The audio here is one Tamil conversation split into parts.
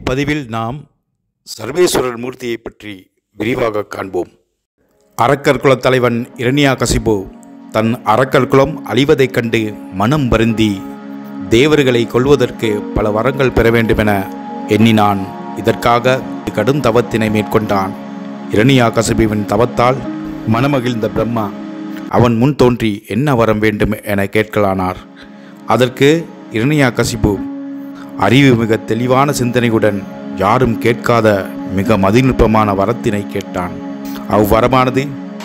இப்பதிவில் நாம் சர்வேஸ்வரர் மூர்த்தியை பற்றி விரிவாக காண்போம். அரக்கர் குலத் தலைவன் இரணியாகசிபு தன் அரக்கர் குலம் அழிவதைக் கண்டு மனம் வருந்தி தேவர்களை கொல்வதற்கு பல வரங்கள் பெற வேண்டுமென எண்ணினான். இதற்காக கடும் தவத்தினை மேற்கொண்டான். இரணியாகசிபுவின் தவத்தால் மனமகிழ்ந்த பிரம்மா அவன் முன் தோன்றி என்ன வரம் வேண்டும் என கேட்கலானார். அதற்கு இரணியாகசிபு அறிவு மிக தெளிவான சிந்தனையுடன் யாரும் கேட்காத மிக மதிநுட்பமான வரத்தினை கேட்டான். அவ்வரமானது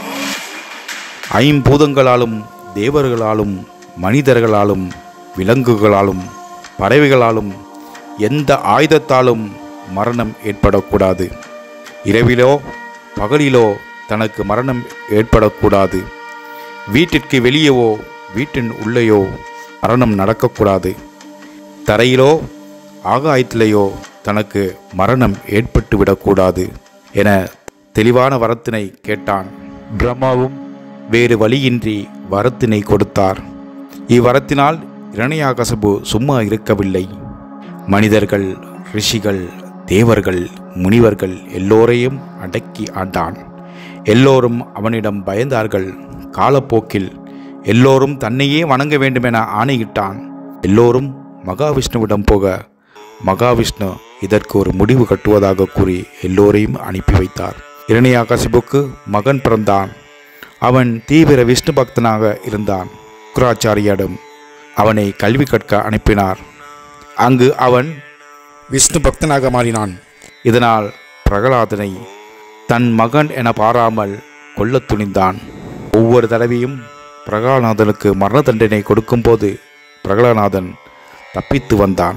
ஐம்பூதங்களாலும் தேவர்களாலும் மனிதர்களாலும் விலங்குகளாலும் பறவைகளாலும் எந்த ஆயுதத்தாலும் மரணம் ஏற்படக்கூடாது. இரவிலோ பகலிலோ தனக்கு மரணம் ஏற்படக்கூடாது. வீட்டிற்கு வெளியேவோ வீட்டின் உள்ளேயோ மரணம் நடக்கக்கூடாது. தரையிலோ ஆகாயத்திலேயோ தனக்கு மரணம் ஏற்பட்டு விடக்கூடாது என தெளிவான வரத்தினை கேட்டான். பிரம்மாவும் வேறு வழியின்றி வரத்தினை கொடுத்தார். இவ்வரத்தினால் இரணியாகசிபு சும்மா இருக்கவில்லை. மனிதர்கள், ரிஷிகள், தேவர்கள், முனிவர்கள் எல்லோரையும் அடக்கி ஆண்டான். எல்லோரும் அவனிடம் பயந்தார்கள். காலப்போக்கில் எல்லோரும் தன்னையே வணங்க வேண்டுமென ஆணையிட்டான். எல்லோரும் மகாவிஷ்ணுவிடம் போக மகாவிஷ்ணு இதற்கு ஒரு முடிவு கட்டுவதாக கூறி எல்லோரையும் அனுப்பி வைத்தார். இரணியாகசிபுக்கு மகன் பிறந்தான். அவன் தீவிர விஷ்ணு பக்தனாக இருந்தான். சுக்கிராச்சாரியிடம் அவனை கல்வி கற்க அனுப்பினார். அங்கு அவன் விஷ்ணு பக்தனாக மாறினான். இதனால் பிரகலாதனை தன் மகன் என பாராமல் கொல்ல துணிந்தான். ஒவ்வொரு தடவையும் பிரகலாதனுக்கு மரண தண்டனை கொடுக்கும்போது பிரகலாதன் தப்பித்து வந்தான்.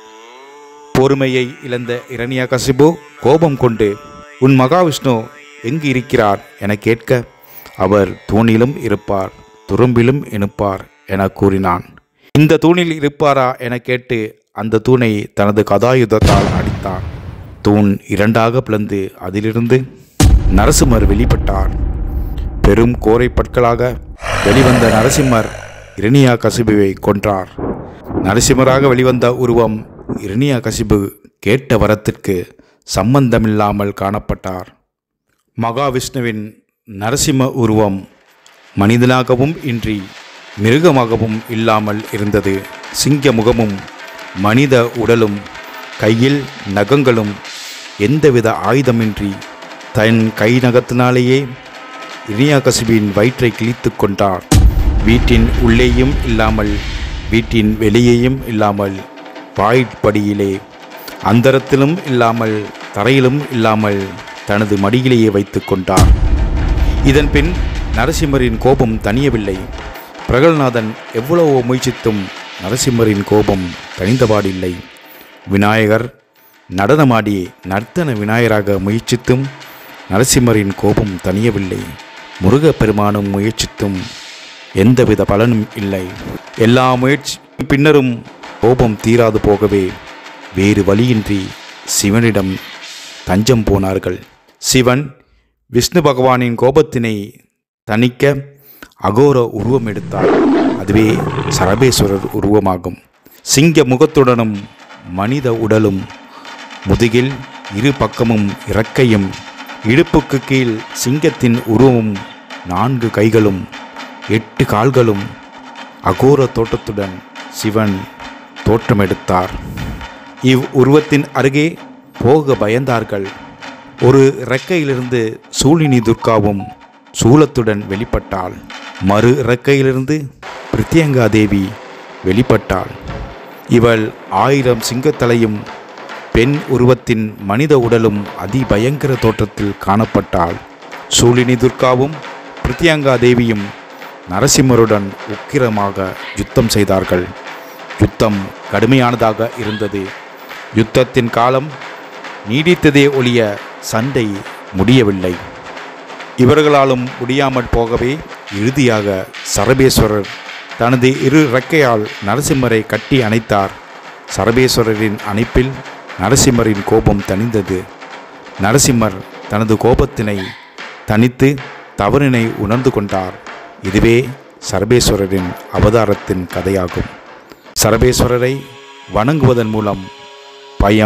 பொறுமையை இழந்த இரணியாகசிபு கோபம் கொண்டு உன் மகாவிஷ்ணு எங்கு இருக்கிறார் என கேட்க அவர் தூணிலும் இருப்பார், துரும்பிலும் இணுப்பார் என கூறினான். இந்த தூணில் இருப்பாரா என கேட்டு அந்த தூணை தனது கதாயுதத்தால் அடித்தான். தூண் இரண்டாக பிளந்து அதிலிருந்து நரசிம்மர் வெளிப்பட்டார். பெரும் கோரை பற்களாக வெளிவந்த நரசிம்மர் இரணியாகசிபுவை கொன்றார். நரசிம்மராக வெளிவந்த உருவம் இரணியாகசிபு கேட்ட வரத்திற்கு சம்பந்தமில்லாமல் காணப்பட்டார். மகாவிஷ்ணுவின் நரசிம்ம உருவம் மனிதனாகவும் இன்றி மிருகமாகவும் இல்லாமல் இருந்தது. சிங்க முகமும் மனித உடலும் கையில் நகங்களும் எந்தவித ஆயுதமின்றி தன் கை நகத்தினாலேயே இரணியாகசிபுவின் வயிற்றை கிழித்து கொண்டார். வீட்டின் உள்ளேயும் இல்லாமல் வீட்டின் வெளியேயும் இல்லாமல் வாய்ப்படியிலே அந்தரத்திலும் இல்லாமல் தரையிலும் இல்லாமல் தனது மடியிலேயே வைத்து கொண்டார். இதன்பின் நரசிம்மரின் கோபம் தணியவில்லை. பிரகலாதன் எவ்வளவோ முயற்சித்தும் நரசிம்மரின் கோபம் தணிந்தபாடில்லை. விநாயகர் நடனமாடி நர்த்தன விநாயகராக முயற்சித்தும் நரசிம்மரின் கோபம் தணியவில்லை. முருகப்பெருமானும் முயற்சித்தும் எந்தவித பலனும் இல்லை. எல்லா முயற்சி பின்னரும் கோபம் தீராது போகவே வேறு வழியின்றி சிவனிடம் தஞ்சம் போனார்கள். சிவன் விஷ்ணு பகவானின் கோபத்தினை தணிக்க அகோர உருவம் எடுத்தார். அதுவே சரபேஸ்வரர் உருவமாகும். சிங்க முகத்துடனும் மனித உடலும் முதுகில் இரு பக்கமும் இறக்கையும் இடுப்புக்கு கீழ் சிங்கத்தின் உருவமும் 4 கைகளும் 8 கால்களும் அகோர தோற்றத்துடன் சிவன் தோற்றமெடுத்தார். இவ் உருவத்தின் அருகே போக பயந்தார்கள். ஒரு இறக்கையிலிருந்து சூலினி துர்காவும் சூலத்துடன் வெளிப்பட்டாள். மறு இறக்கையிலிருந்து பிரித்யங்கா தேவி வெளிப்பட்டாள். இவள் 1000 சிங்கத்தலையும் பெண் உருவத்தின் மனித உடலும் அதிபயங்கர தோற்றத்தில் காணப்பட்டாள். சூலினி துர்காவும் பிரித்யங்கா தேவியும் நரசிம்மருடன் உக்கிரமாக யுத்தம் செய்தார்கள். யுத்தம் கடுமையானதாக இருந்தது. யுத்தத்தின் காலம் நீடித்ததே ஒழிய சண்டை முடியவில்லை. இவர்களாலும் முடியாமல் போகவே இறுதியாக சரபேஸ்வரர் தனது இரு இறக்கையால் நரசிம்மரை கட்டி அணைத்தார். சரபேஸ்வரரின் அணைப்பில் நரசிம்மரின் கோபம் தணிந்தது. நரசிம்மர் தனது கோபத்தினை தணித்து தவறினை உணர்ந்து கொண்டார். இதுவே சரபேஸ்வரரின் அவதாரத்தின் கதையாகும். சரபேஸ்வரரை வணங்குவதன் மூலம் பயம்,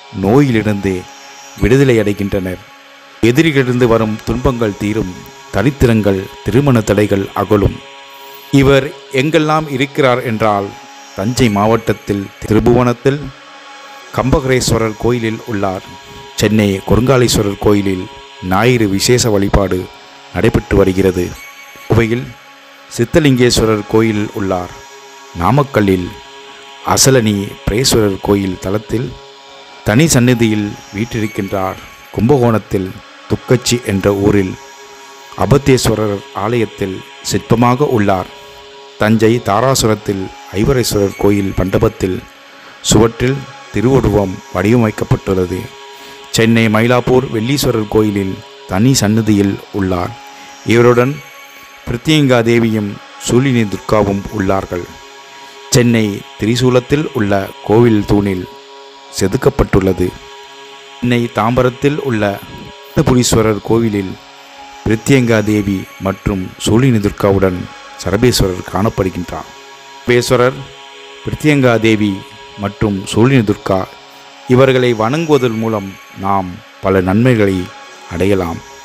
நோயிலிருந்து விடுதலை அடைகின்றனர். எதிரிகளிலிருந்து வரும் துன்பங்கள் தீரும், தரித்திரங்கள், திருமண தடைகள் அகலும். இவர் எங்கெல்லாம் இருக்கிறார் என்றால், தஞ்சை மாவட்டத்தில் திருபுவனத்தில் கம்பகரேஸ்வரர் கோயிலில் உள்ளார். சென்னை குறுங்காலீஸ்வரர் கோயிலில் ஞாயிறு விசேஷ வழிபாடு நடைபெற்று வருகிறது. கோவையில் சித்தலிங்கேஸ்வரர் கோயிலில் உள்ளார். நாமக்கல்லில் அசலனி பிரேஸ்வரர் கோயில் தலத்தில் தனி சந்நிதியில் வீற்றிருக்கின்றார். கும்பகோணத்தில் துக்கச்சி என்ற ஊரில் அபத்தேஸ்வரர் ஆலயத்தில் சிற்பமாக உள்ளார். தஞ்சை தாராசுரத்தில் ஐவரேஸ்வரர் கோயில் மண்டபத்தில் சுவற்றில் திருவுருவம் வடிவமைக்கப்பட்டுள்ளது. சென்னை மயிலாப்பூர் வெள்ளீஸ்வரர் கோயிலில் தனி சந்நிதியில் உள்ளார். இவருடன் பிரித்தியங்கா தேவியும் சூலினி துர்காவும் உள்ளார்கள். சென்னை திரிசூலத்தில் உள்ள கோவில் தூணில் செதுக்கப்பட்டுள்ளது. சென்னை தாம்பரத்தில் உள்ள புரீஸ்வரர் கோவிலில் பிரித்தியங்கா தேவி மற்றும் சூலினி துர்காவுடன் சரபேஸ்வரர் காணப்படுகின்றார். சரபேஸ்வரர், பிரித்தியங்கா தேவி மற்றும் சூலினி துர்கா இவர்களை வணங்குவதன் மூலம் நாம் பல நன்மைகளை அடையலாம்.